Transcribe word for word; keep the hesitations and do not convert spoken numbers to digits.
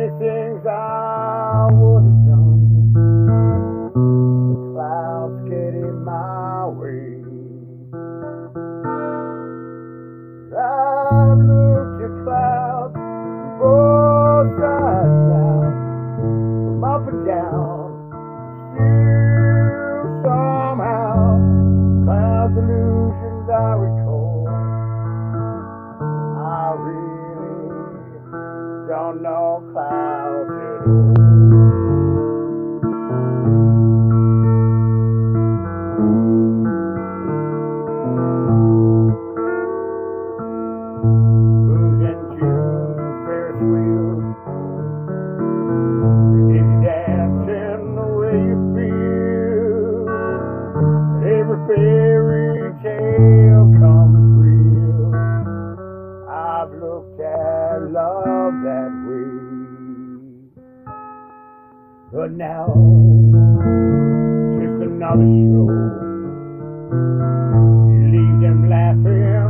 many things I would have done. The clouds get in my way. I've looked at clouds both sides now, from up and down. Still somehow, clouds illusions I recall. I really don't know clouds at all. Moons and Junes and Ferris wheels, if you dancing the way you feel, every fairy tale comes real. I've looked at love that way, but now just another show. You leave them laughing